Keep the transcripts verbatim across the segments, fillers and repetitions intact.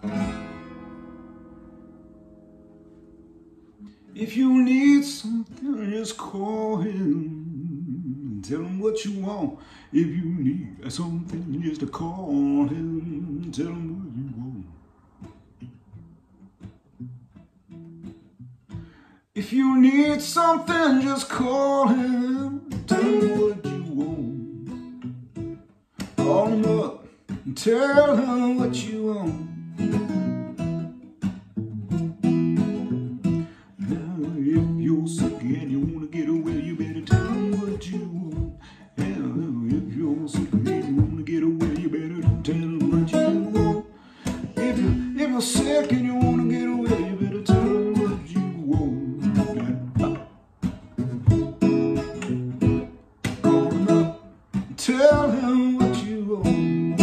If you need something, just call him. Tell him what you want. If you need something, just call him. Tell him what you want. If you need something, just call him. Tell him what you want. Call him up and tell him what you want. And you wanna get away, you better tell him what you want. And if you're sick and you wanna get away, you better tell him what you want. If you if you're sick and you wanna get away, you better tell him what you want. Call him up, tell him what you want.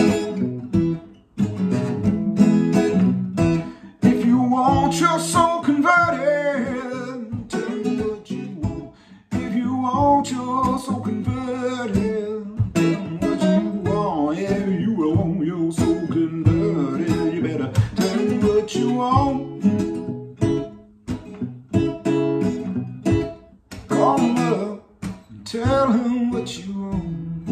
If you want your soul converted, want your soul converted. Tell them what you want. Yeah, you want your soul converted. You better tell them what you want. Call them up and tell them what you want.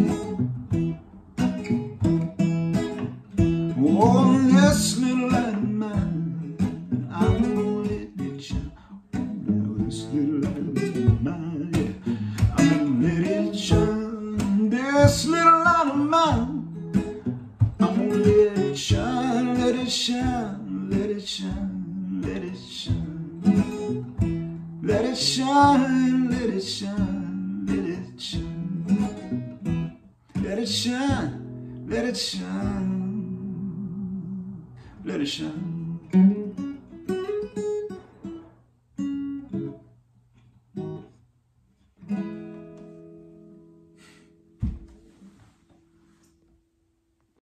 Oh, this little light of mine, I'm gonna let it shine. Oh, this little light of mine, yeah. Let it shine, this little light of mine. I'm gonna let it shine, let it shine, let it shine, let it shine. Let it shine, let it shine, let it shine. Let it shine, let it shine, let it shine.